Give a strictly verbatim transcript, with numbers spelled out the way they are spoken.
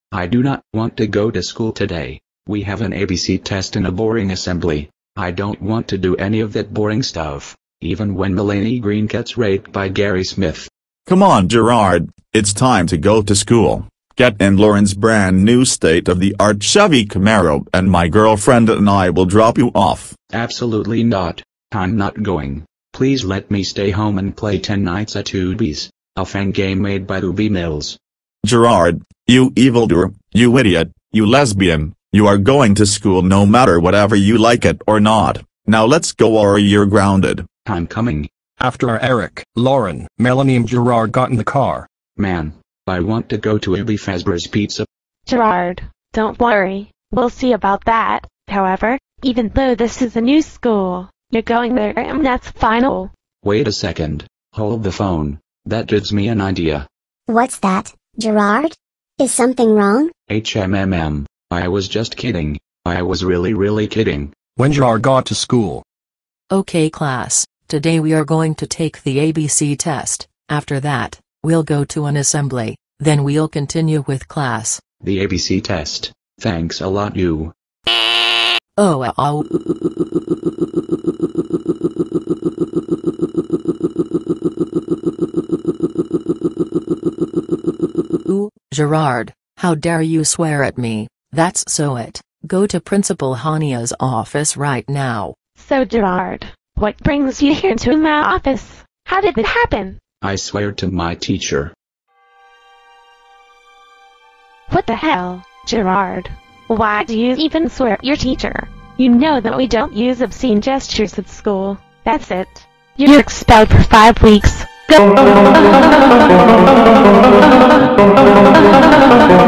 I do not want to go to school today. We have an A B C test and a boring assembly. I don't want to do any of that boring stuff, even when Melanie Green gets raped by Gary Smith. Come on, Gerard, it's time to go to school. Get in Lauren's brand new state-of-the-art Chevy Camaro and my girlfriend and I will drop you off. Absolutely not. I'm not going. Please let me stay home and play Ten Nights at Ubi's, a fan game made by Ubi Mills. Gerard, you evildoer, you idiot, you lesbian, you are going to school no matter whatever you like it or not. Now let's go or you're grounded. I'm coming. After Eric, Lauren, Melanie and Gerard got in the car. Man, I want to go to Ubi Fazbear's Pizza. Gerard, don't worry, we'll see about that. However, even though this is a new school, you're going there and that's final. Wait a second, hold the phone, that gives me an idea. What's that, Gerard? Is something wrong? HMMM, I was just kidding, I was really really kidding. When Gerard got to school. Okay class, today we are going to take the A B C test. After that, we'll go to an assembly, then we'll continue with class. The A B C test. Thanks a lot you. Oh, uh, oh. Ooh, Gerard, how dare you swear at me? That's so it. Go to Principal Hania's office right now. So Gerard, what brings you here to my office? How did it happen? I swear to my teacher. What the hell, Gerard? Why do you even swear at your teacher? You know that we don't use obscene gestures at school. That's it. You're expelled for five weeks. Go!